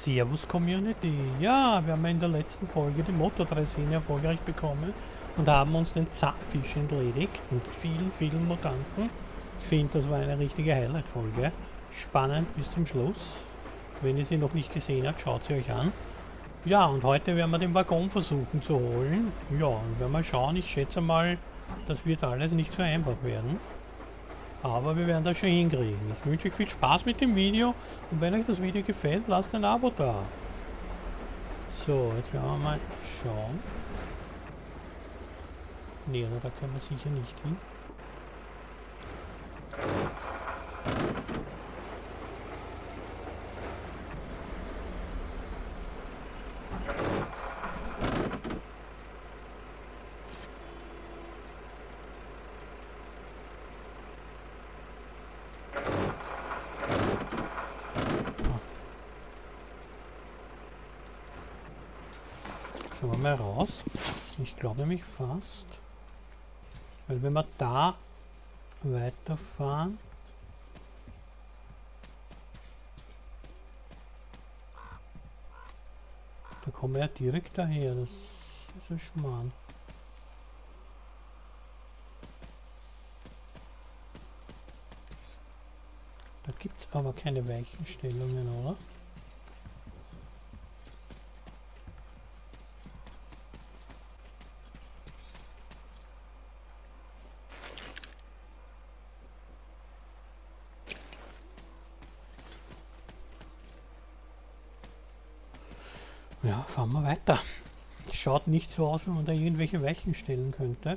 Servus Community. Ja, wir haben in der letzten Folge die Motor-Draisine erfolgreich bekommen und haben uns den Zahnfisch entledigt und vielen Mutanten. Ich finde, das war eine richtige Highlight-Folge. Spannend bis zum Schluss. Wenn ihr sie noch nicht gesehen habt, schaut sie euch an. Ja, und heute werden wir den Waggon versuchen zu holen. Ja, und werden wir schauen. Ich schätze mal, das wird alles nicht so einfach werden. Aber wir werden das schon hinkriegen. Ich wünsche euch viel Spaß mit dem Video und wenn euch das Video gefällt, lasst ein Abo da. So, jetzt werden wir mal schauen. Nee, da können wir sicher nicht hin. Schauen wir mal raus. Ich glaube nämlich fast, weil wenn wir da weiterfahren, da kommen wir ja direkt daher. Das ist ein Schmarrn. Da gibt es aber keine Weichenstellungen, oder? Ja, fahren wir weiter. Es schaut nicht so aus, wenn man da irgendwelche Weichen stellen könnte.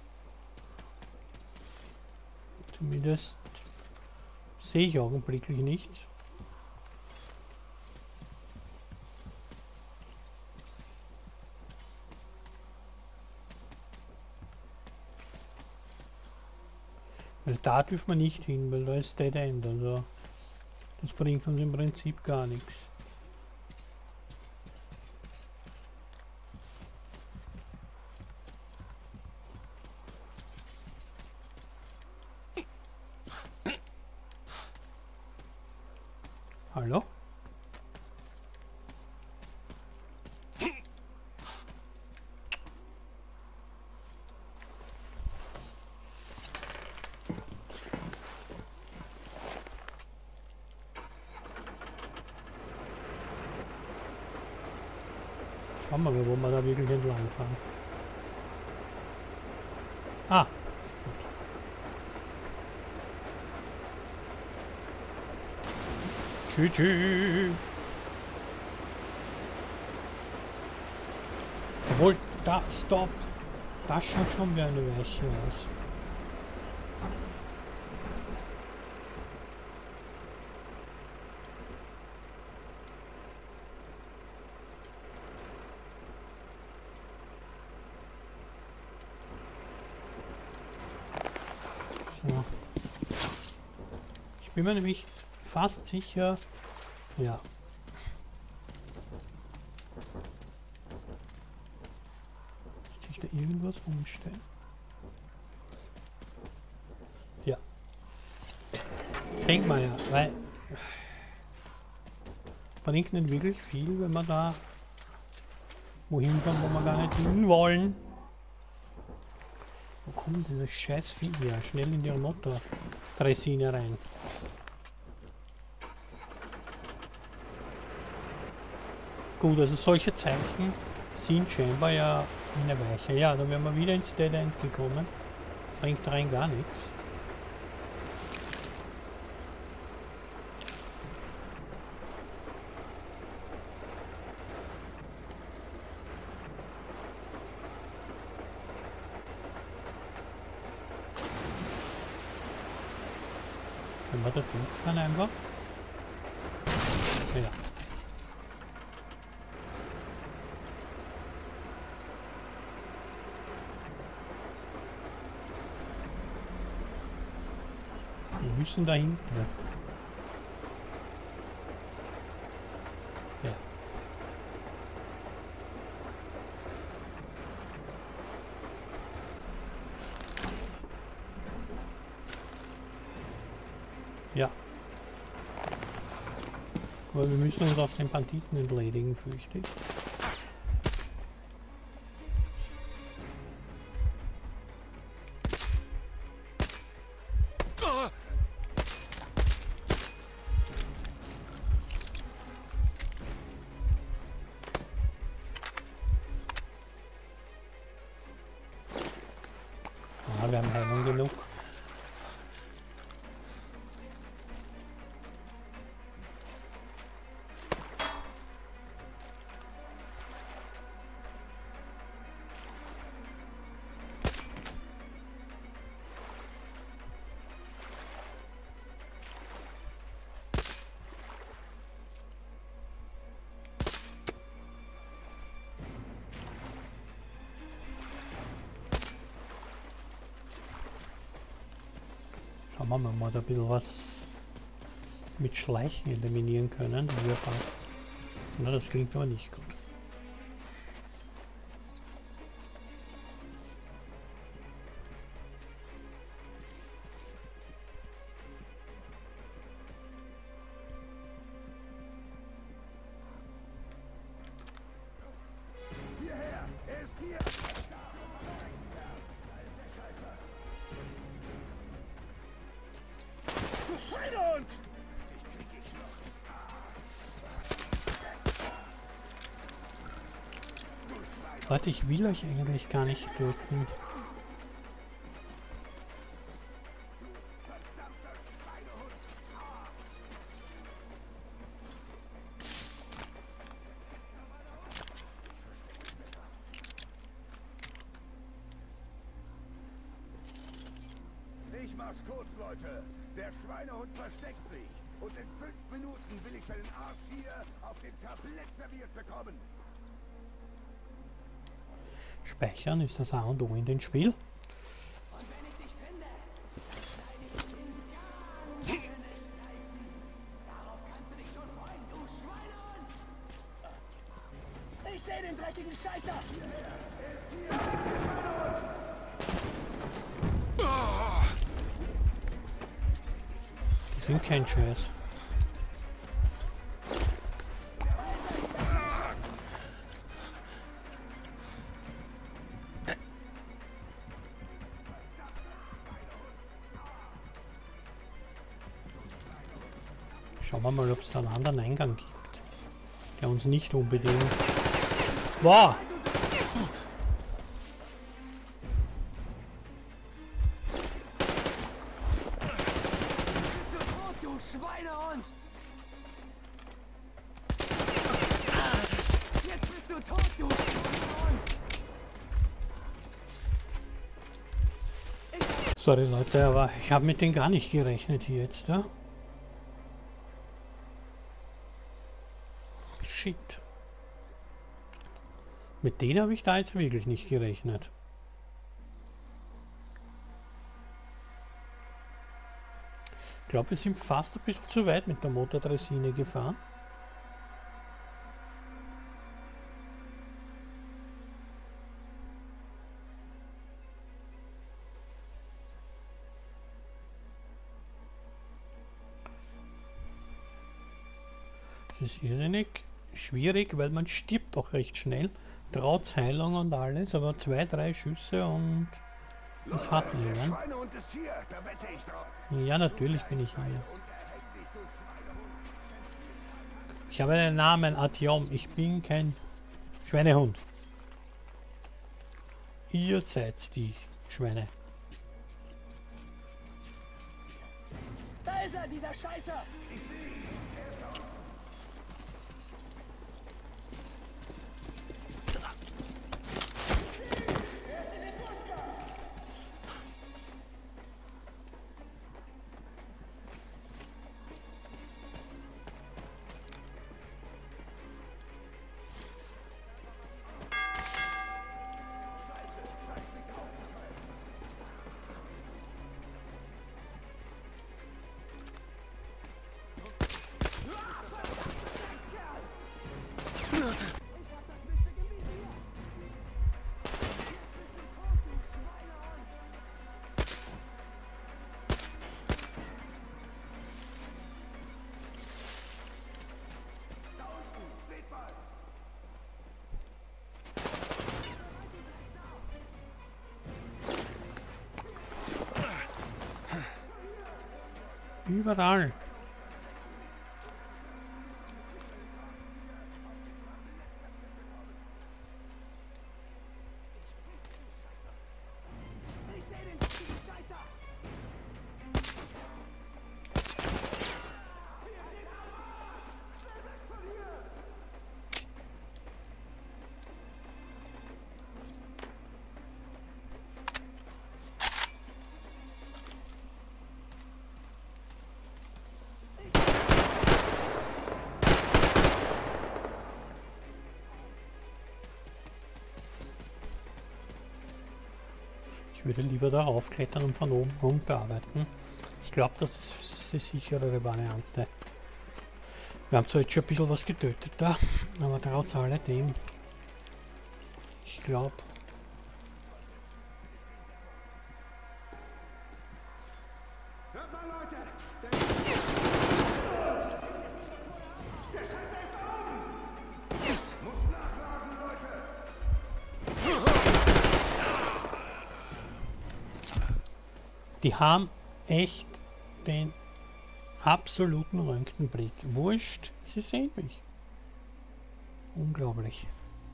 Zumindest sehe ich augenblicklich nichts. Weil da dürfen wir nicht hin, weil da ist Dead End. Also das bringt uns im Prinzip gar nichts. Hallo? Schauen wir mal, wo wir da wirklich entlang fahren. Ah! Tschüss. Obwohl, da, stopp. Das schaut schon wie eine Weiche aus. So. Ich bin mir nämlich fast sicher, ja. Muss ich da irgendwas umstellen? Ja. Denk mal ja, weil bringt nicht wirklich viel, wenn wir da wohin fahren, wo wir gar nicht hin wollen. Wo kommt dieses scheiß Vieh her? Schnell in die Motor-Draisine rein. Gut, also solche Zeichen sind scheinbar ja eine Weiche. Ja, dann wären wir wieder ins Dead End gekommen. Bringt rein gar nichts. Wenn wir da durchfahren einfach. Ja. Wir müssen da hinten. Ja. Ja. Aber wir müssen uns auch den Banditen entledigen, fürchte ich. Ah, wir haben Heilung genug. Schauen wir mal, ob wir da ein bisschen was mit Schleichen eliminieren können. Na, das klingt aber nicht gut. Hierher! Er ist hier! Du Schweinehund! Dich krieg ich noch. Warte, ich will euch eigentlich gar nicht töten. Ich mach's kurz, Leute. Der Schweinehund versteckt sich. Und in 5 Minuten will ich seinen Arsch hier auf dem Tablett serviert bekommen. Speichern ist das A und O in dem Spiel. Und wenn ich dich finde, deine ich in ganz Zeiten. Darauf kannst du dich schon freuen, du Schweinehund! Ich sehe den dreckigen Scheißer! Die sind kein Scheiß. Schauen wir mal, ob es da einen anderen Eingang gibt, der uns nicht unbedingt... Wow! Bist du tot, du Schweinehund! Jetzt bist du tot, du Schweinehund! Sorry Leute, aber ich habe mit denen gar nicht gerechnet hier jetzt, ja? Shit. Mit denen habe ich da jetzt wirklich nicht gerechnet. Ich glaube, wir sind fast ein bisschen zu weit mit der Motordressine gefahren. Das ist irrsinnig schwierig, weil man stirbt doch recht schnell. Trotz Heilung und alles, aber 2, 3 Schüsse und das hat Der niemand. Schweinehund ist hier, da wette ich drauf. Ja, natürlich bin ich hier. Unterhält dich, du Schweinehund. Ich habe einen Namen, Artyom. Ich bin kein Schweinehund. Ihr seid die Schweine. Da ist er, dieser Scheißer! Überall. Ich sehe den Scheißer! Ich würde lieber darauf klettern und von oben rum bearbeiten. Ich glaube, das ist die sicherere Variante. Wir haben zwar jetzt schon ein bisschen was getötet da, aber trotz alledem. Ich glaube. Hört mal, Leute! Der Scheiße ist da oben! Muss nachladen, Leute! Die haben echt den absoluten Röntgenblick. Wurscht, sie sehen mich. Unglaublich.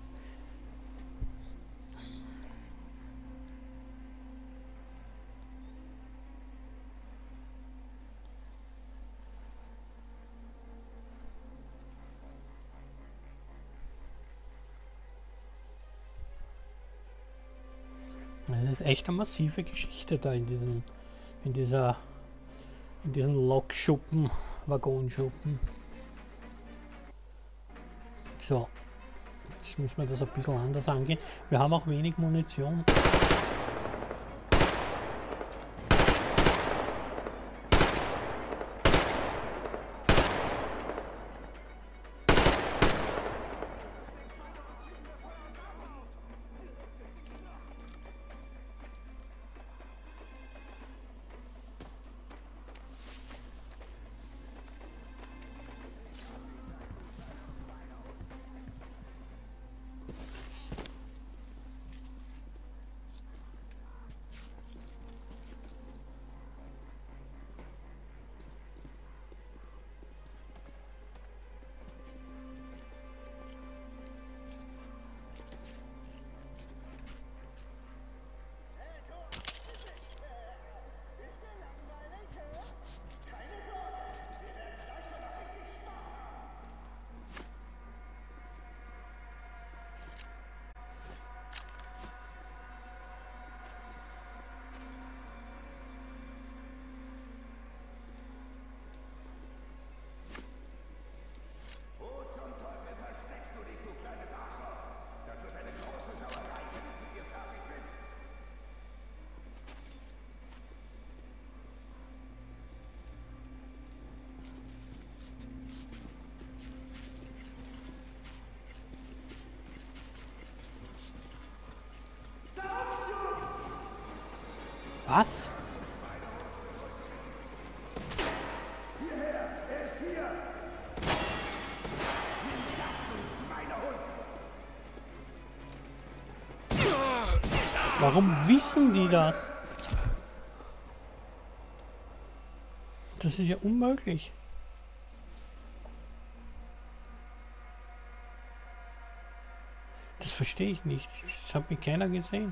Das ist echt eine massive Geschichte da in diesen Lokschuppen, Waggonschuppen. So, jetzt müssen wir das ein bisschen anders angehen. Wir haben auch wenig Munition. Was? Warum wissen die das? Das ist ja unmöglich. Das verstehe ich nicht. Das hat mir keiner gesehen.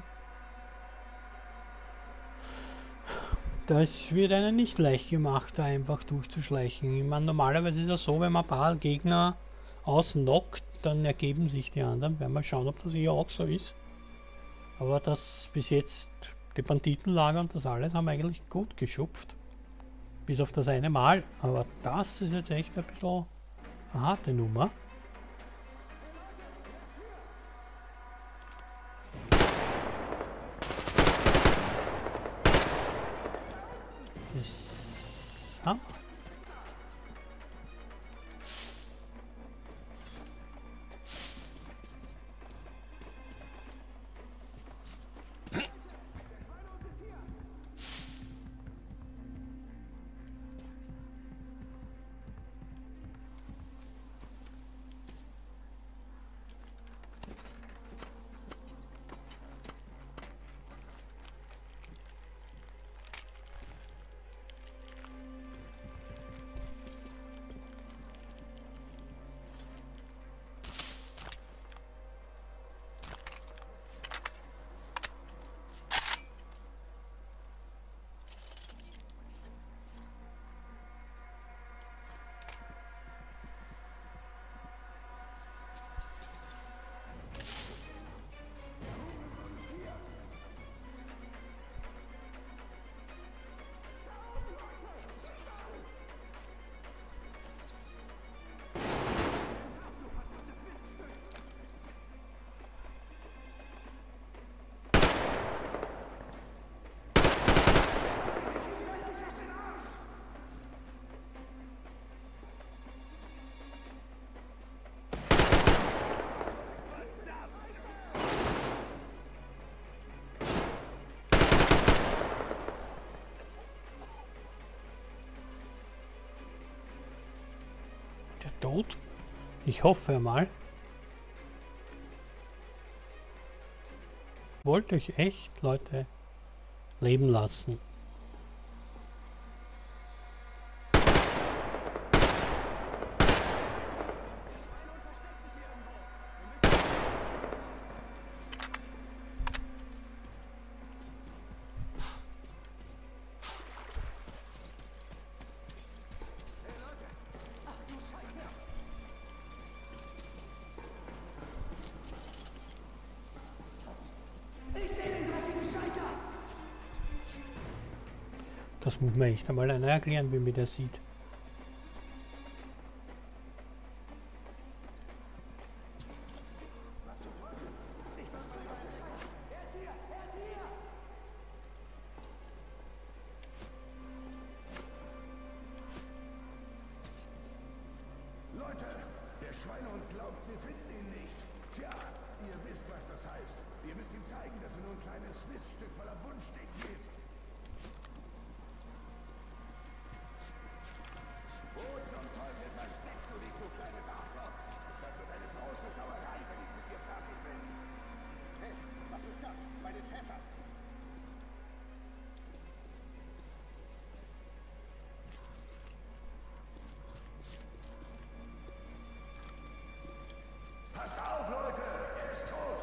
Das wird einem nicht leicht gemacht, da einfach durchzuschleichen. Ich meine, normalerweise ist es so, wenn man ein paar Gegner ausnockt, dann ergeben sich die anderen. Werden wir schauen, ob das hier auch so ist. Aber das bis jetzt, die Banditenlager und das alles haben eigentlich gut geschupft. Bis auf das eine Mal. Aber das ist jetzt echt ein bisschen eine harte Nummer. Das haben wir. tot? Ich hoffe mal. Wollte euch echt, Leute, leben lassen. Das muss mir echt einmal einer erklären, wie mir der sieht. Leute, der Schweinehund glaubt, wir finden ihn nicht. Tja, ihr wisst, was das heißt. Ihr müsst ihm zeigen, dass er nur ein kleines Miststück voller Wunschdenken ist. Wo zum Teufel versteckst du dich, du kleines Arschloch? Das wird eine große Sauerei, wenn ich mit dir fertig bin. Hey, was ist das? Bei den Fässern. Passt auf, Leute! Er ist tot!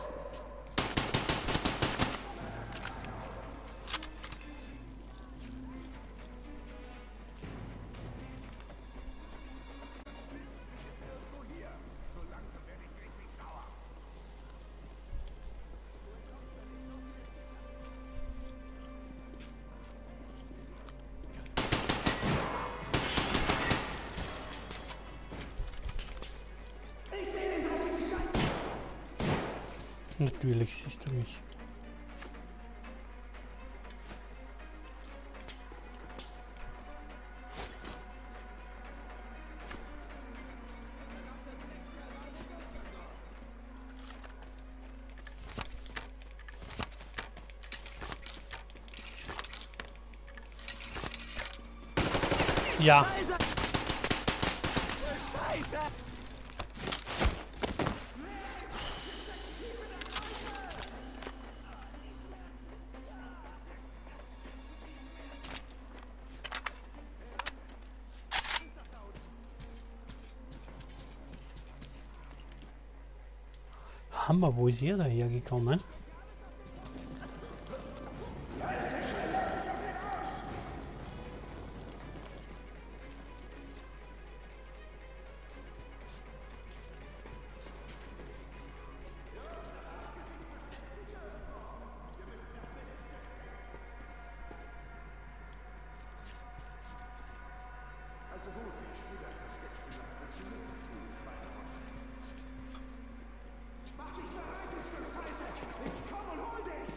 Irgendwo hier. So langsam werde ich richtig sauer. Ich sehe den dreckigen Scheiß! Natürlich siehst du mich. Ja. Scheiße! Hammer, wo ist ihr daher gekommen? Also gut, ich spiele ein Versteckspiel noch ein bisschen mit, du Schweinehund. Mach dich bereit, du Stück Scheiße! Ich komm und hol dich!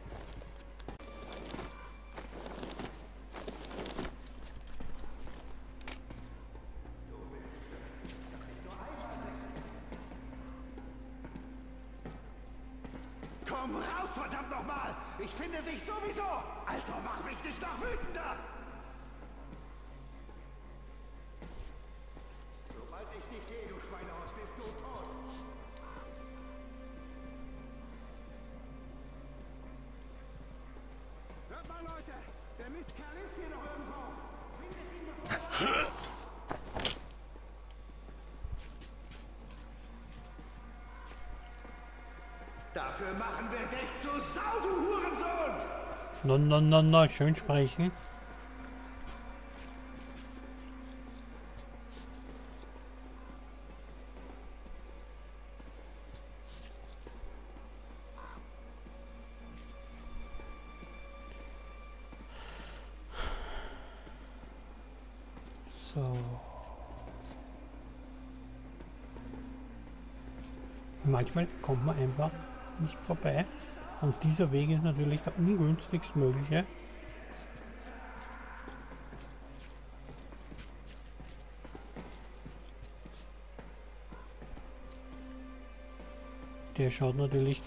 Komm raus, verdammt nochmal! Ich finde dich sowieso! Also mach mich nicht noch wütender! Sobald ich dich sehe, du Schweinehaus, bist du tot! Hört mal, Leute! Der Mistkerl ist hier noch irgendwo! Findet ihn bevor... Dafür machen wir dich zu Sau, du Hurensohn! No, no, no, no, schön sprechen. So. Manchmal kommt man einfach nicht vorbei. Und dieser Weg ist natürlich der ungünstigst mögliche. Der schaut natürlich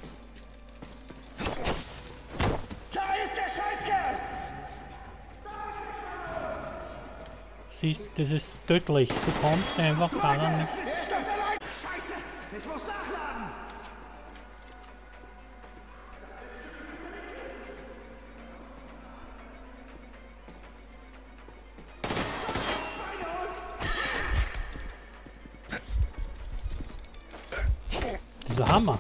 das ist tödlich. Du kommst einfach daran nicht. Scheiße! Ich muss nachladen! Dieser Hammer.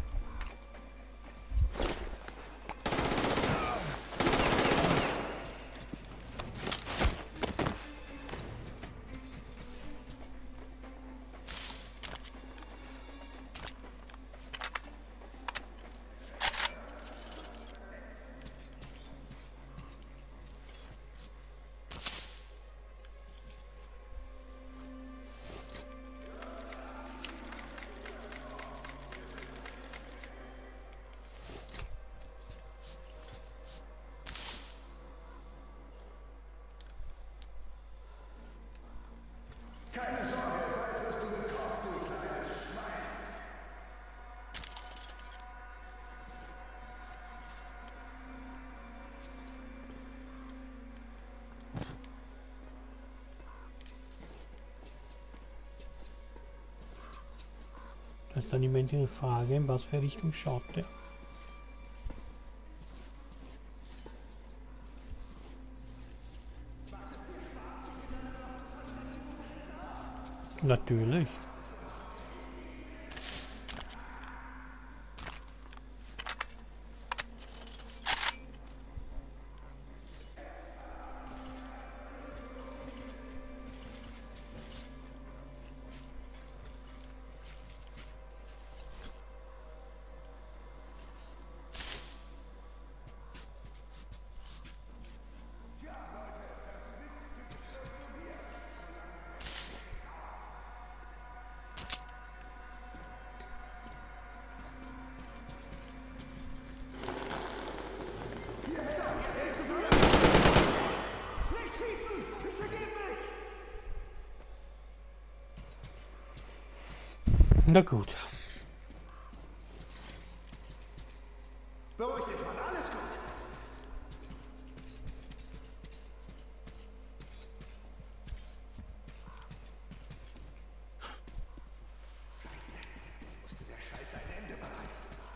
Keine Sorge, bald wirst du gekocht, du kleines Schwein. Das ist dann immer die Frage, in was für Richtung schaut der. Natürlich. Na gut. Beruhig dich, Mann, alles gut. Scheiße, musste der Scheiß ein Ende bereiten.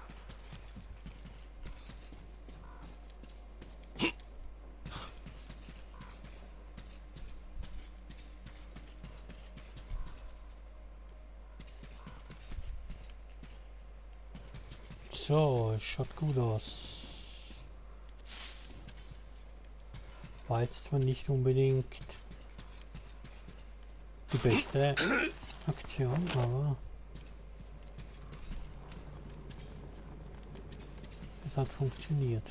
So, schaut gut aus. War jetzt zwar nicht unbedingt die beste Aktion, aber es hat funktioniert.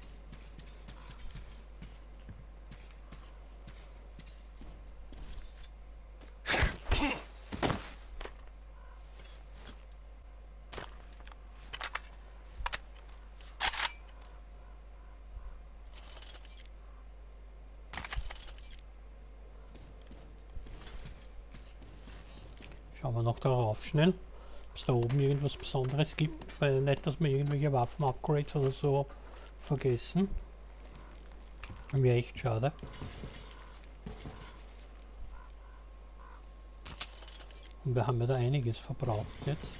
Schauen wir noch darauf schnell, ob es da oben irgendwas Besonderes gibt, weil nicht, dass wir irgendwelche Waffen-Upgrades oder so vergessen. Wäre echt schade. Und wir haben ja da einiges verbraucht jetzt.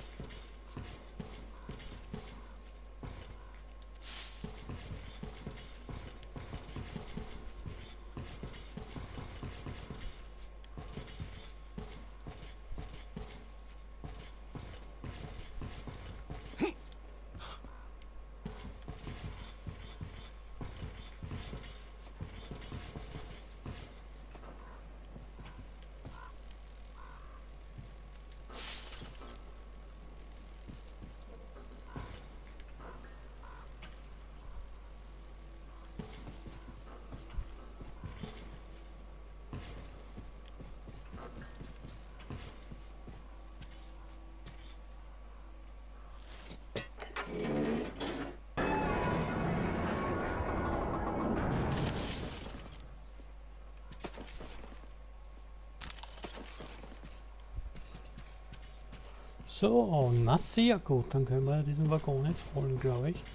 So, na sehr gut, dann können wir diesen Waggon jetzt holen, glaube ich.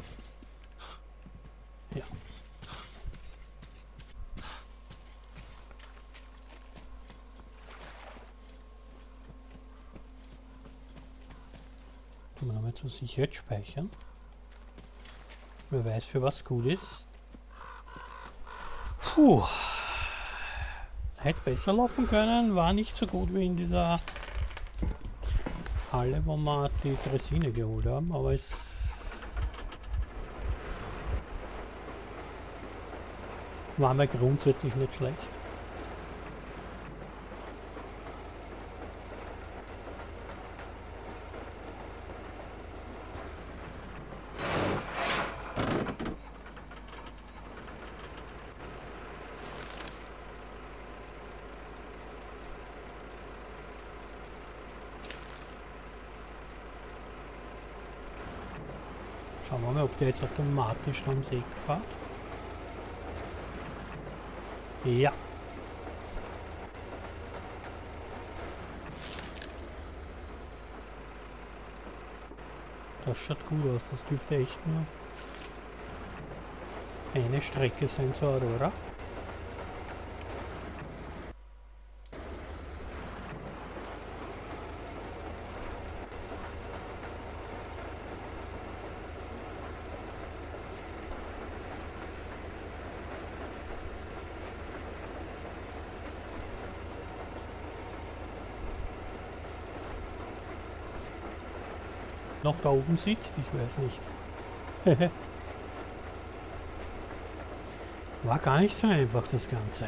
Ja. Tun wir nochmal zur Sicherheit speichern. Wer weiß, für was gut ist. Puh. Hätte besser laufen können, war nicht so gut wie in dieser Halle, wo wir die Dressine geholt haben, aber es war mir grundsätzlich nicht schlecht. Schauen wir mal, ob der jetzt automatisch am Weg fährt. Ja. Das schaut gut aus, das dürfte echt nur eine Strecke sein zur Aurora. Noch da oben sitzt, ich weiß nicht. War gar nicht so einfach, das Ganze.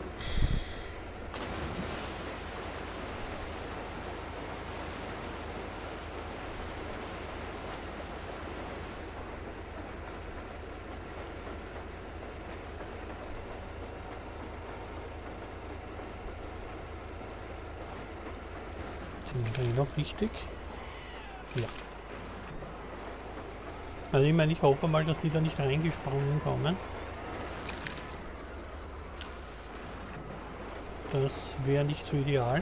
Sind wir noch richtig? Ja. Also ich meine, ich hoffe mal, dass die da nicht reingesprungen kommen. Das wäre nicht so ideal.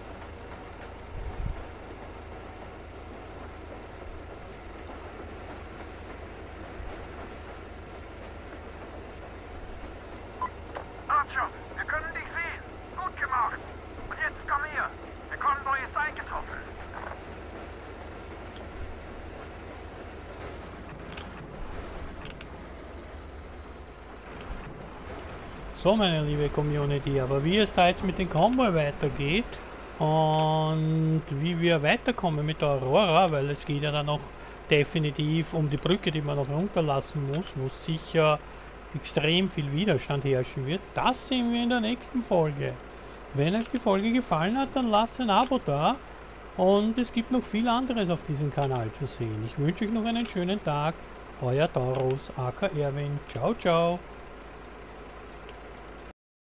Archer, wir können dich sehen. Gut gemacht. Und jetzt komm her. Der Konvoi ist eingetroffen. So, meine liebe Community, aber wie es da jetzt mit dem Konvoi weitergeht und wie wir weiterkommen mit der Aurora, weil es geht ja dann noch definitiv um die Brücke, die man noch runterlassen muss, wo sicher extrem viel Widerstand herrschen wird, das sehen wir in der nächsten Folge. Wenn euch die Folge gefallen hat, dann lasst ein Abo da und es gibt noch viel anderes auf diesem Kanal zu sehen. Ich wünsche euch noch einen schönen Tag, euer Taurus aka Erwin, ciao ciao.